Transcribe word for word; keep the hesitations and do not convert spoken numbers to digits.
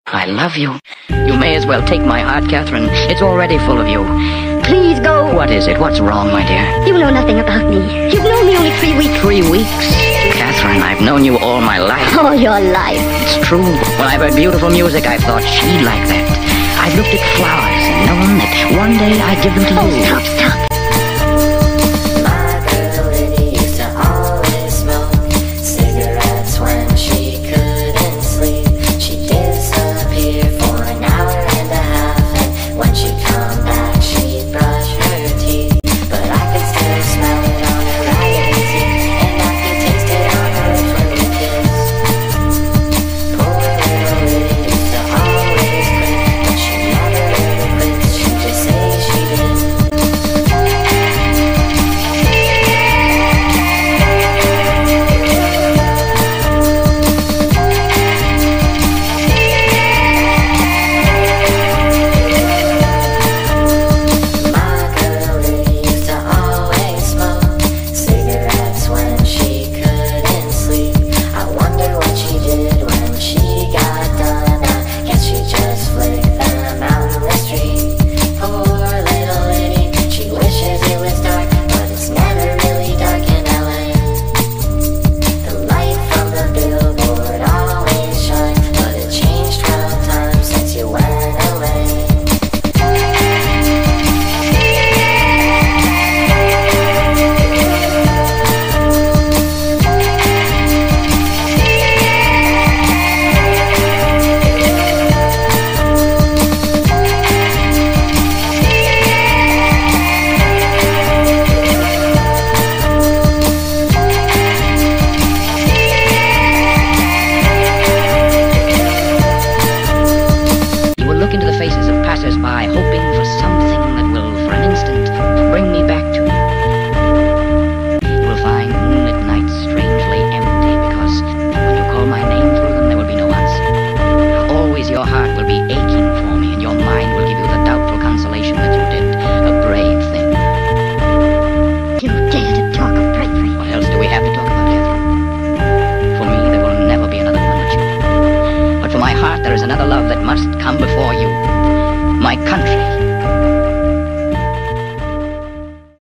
I love you. You may as well take my heart, Catherine. It's already full of you. Please go. What is it? What's wrong, my dear? You know nothing about me. You've known me only three weeks. Three weeks? Catherine, I've known you all my life. All your life. It's true. When I've heard beautiful music, I've thought she'd like that. I've looked at flowers and known that one day I'd give them to Oh, you. stop, stop. Into the faces of passers-by, hoping for something that will, for an instant, bring me back to you. You will find moonlit nights strangely empty, because when you call my name through them, there will be no answer. Always your heart will be aching for me, and your mind will give you the doubtful consolation that you did a brave thing. You dare to talk of bravery. What else do we have to talk about, Catherine? For me, there will never be another woman but you. But for my heart, there is another love that must come before you. My country.